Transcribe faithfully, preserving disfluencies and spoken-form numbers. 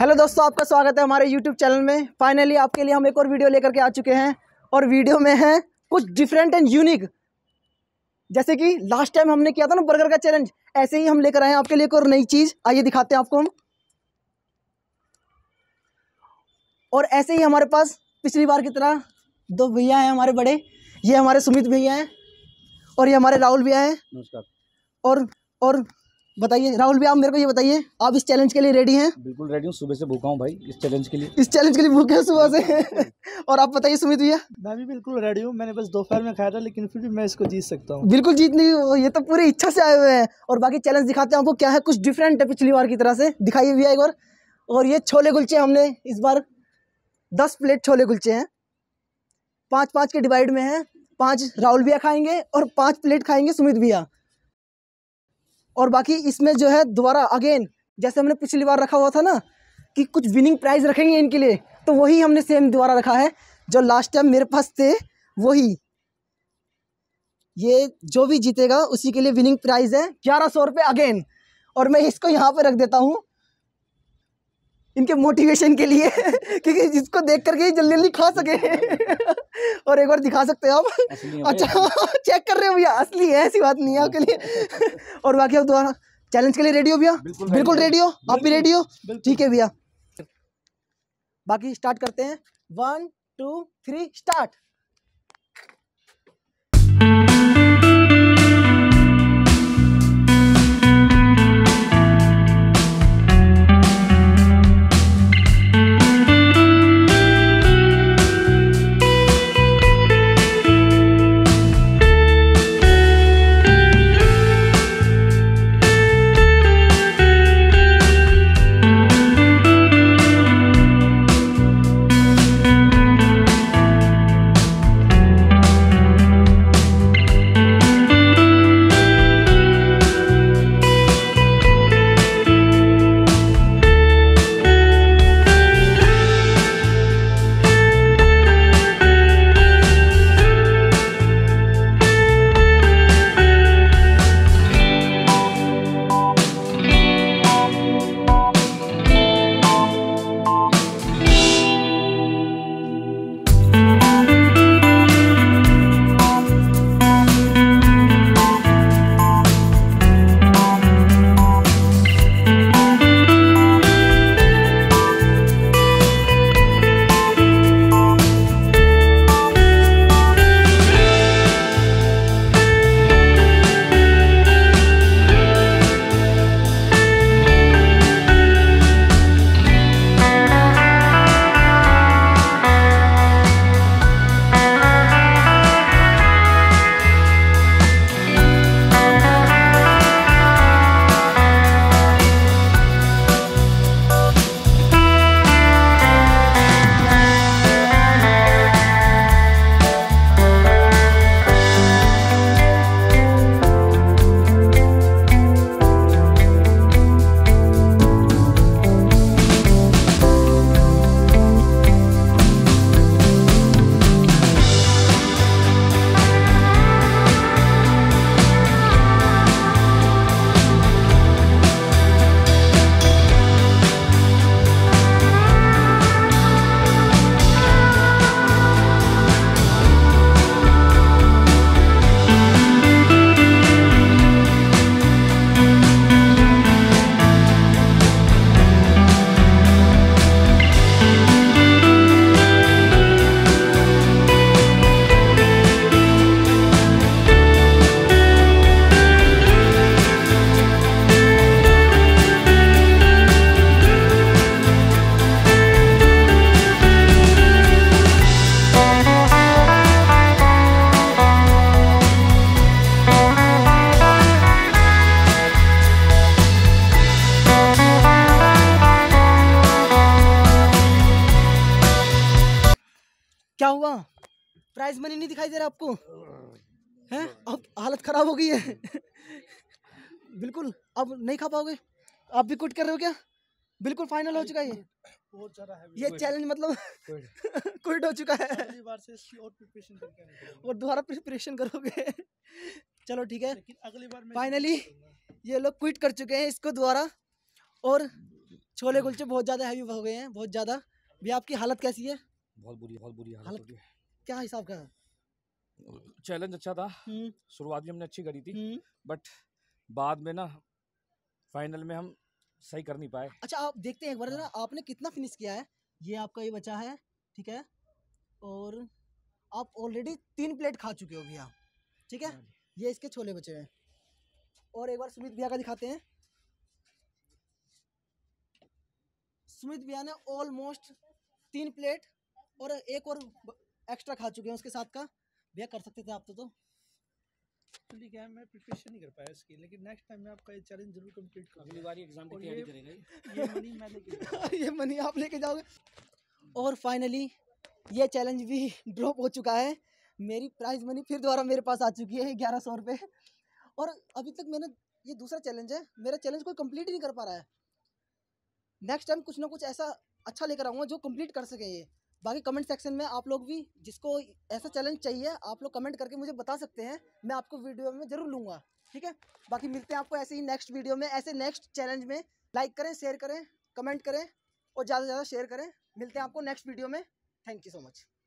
Hello दोस्तों, आपका स्वागत है हमारे यूट्यूब चैनल में। फाइनली आपके लिए हम एक और वीडियो लेकर के आ चुके हैं और वीडियो में है कुछ डिफरेंट एंड यूनिक। जैसे कि लास्ट टाइम हमने किया था ना बर्गर का चैलेंज, ऐसे ही हम लेकर आए हैं आपके लिए एक और नई चीज़। आइए दिखाते हैं आपको हम। और ऐसे ही हमारे पास पिछली बार की तरह दो भैया हैं हमारे बड़े। ये हमारे सुमित भैया हैं और ये हमारे राहुल भैया हैं। नमस्कार। और और बताइए राहुल भैया, आप मेरे को ये बताइए, आप इस चैलेंज के लिए रेडी हैं? बिल्कुल रेडी हूँ, सुबह से भूखा हूँ भाई इस चैलेंज के लिए। इस चैलेंज के लिए भूखे हैं सुबह से। और आप बताइए सुमित भैया। मैं भी बिल्कुल रेडी हूँ। मैंने बस दोपहर में खाया था, लेकिन फिर भी मैं इसको जीत सकता हूँ। बिल्कुल जीतने, ये तो पूरी इच्छा से आए हुए हैं। और बाकी चैलेंज दिखाते हैं आपको क्या है, कुछ डिफरेंट है पिछली बार की तरह से। दिखाइए भैया एक बार। और ये छोले कुलचे हमने इस बार दस प्लेट छोले कुलचे हैं, पाँच पाँच के डिवाइड में है। पाँच राहुल भैया खाएंगे और पाँच प्लेट खाएंगे सुमित भैया। और बाकी इसमें जो है दोबारा अगेन जैसे हमने पिछली बार रखा हुआ था ना कि कुछ विनिंग प्राइज रखेंगे इनके लिए, तो वही हमने सेम दोबारा रखा है जो लास्ट टाइम मेरे पास थे वही। ये जो भी जीतेगा उसी के लिए विनिंग प्राइज है ग्यारह सौ रुपये अगेन। और मैं इसको यहाँ पे रख देता हूँ इनके मोटिवेशन के लिए क्योंकि जिसको देख करके ही जल्दी जल्दी खा सके। और एक बार दिखा सकते हो आप? अच्छा चेक कर रहे हो भैया? असली है, ऐसी बात नहीं है आपके लिए। और बाकी आप दोबारा चैलेंज के लिए रेडी हो भैया? बिल्कुल रेडी हो? आप भी रेडी हो? ठीक है भैया, बाकी स्टार्ट करते हैं। One two three start. क्या हुआ? प्राइज मनी नहीं दिखाई दे रहा आपको? हैं? अब हालत खराब हो गई है। बिल्कुल अब नहीं खा पाओगे? आप भी क्विट कर रहे हो क्या? बिल्कुल फाइनल हो चुका है ये बहुत ज्यादा है ये चैलेंज, मतलब क्विट हो चुका है। अगली बार से इसकी और प्रिपरेशन करके आना पड़ेगा। और दोबारा प्रिपरेशन करोगे? चलो ठीक है, लेकिन अगली बार मैं फाइनली ये लोग क्विट कर चुके हैं इसको दोबारा। और छोले कुलचे बहुत ज़्यादा हैवी हो गए हैं, बहुत ज़्यादा। भैया आपकी हालत कैसी है? बहुत बुरी बहुत बुरी हालत हालत हो गई। क्या हिसाब का? चैलेंज अच्छा था, हम्म शुरुआत भी हमने अच्छी करी थी, हम्म बट बाद में ना फाइनल में हम सही कर नहीं पाए। अच्छा आप देखते हैं एक बार ना आपने कितना फिनिश किया है। ये आपका ये बचा है, ठीक है, और आप ऑलरेडी तीन प्लेट खा चुके हो भैया, ठीक है। ये इसके छोले बचे हैं। और एक बार सुमित भैया का दिखाते हैं। सुमित भैया ने ऑलमोस्ट तीन प्लेट और एक और एक्स्ट्रा खा चुके हैं उसके साथ का। भैया कर सकते थे आप तो, तो। एक्चुअली क्या है, मैं प्रिपरेशन नहीं कर पाया इसकी, लेकिन नेक्स्ट टाइम मैं आपका ये चैलेंज जरूर कंप्लीट करूंगा। अगली बार एग्जाम की और तैयारी ये- करेंगे। ये मनी मैं लेके ये मनी आप लेके जाओगे। और फाइनली ये चैलेंज भी ड्रॉप हो चुका है। मेरी प्राइज मनी फिर दोबारा मेरे पास आ चुकी है ग्यारह सौ रुपये। और अभी तक मैंने, ये दूसरा चैलेंज है, मेरा चैलेंज कोई कंप्लीट ही नहीं कर पा रहा है। नेक्स्ट टाइम कुछ ना कुछ ऐसा अच्छा लेकर आऊँगा जो कंप्लीट कर सके ये। बाकी कमेंट सेक्शन में आप लोग भी जिसको ऐसा चैलेंज चाहिए आप लोग कमेंट करके मुझे बता सकते हैं, मैं आपको वीडियो में ज़रूर लूँगा, ठीक है। बाकी मिलते हैं आपको ऐसे ही नेक्स्ट वीडियो में, ऐसे नेक्स्ट चैलेंज में। लाइक करें, शेयर करें, कमेंट करें और ज़्यादा से ज़्यादा शेयर करें। मिलते हैं आपको नेक्स्ट वीडियो में। Thank you so much.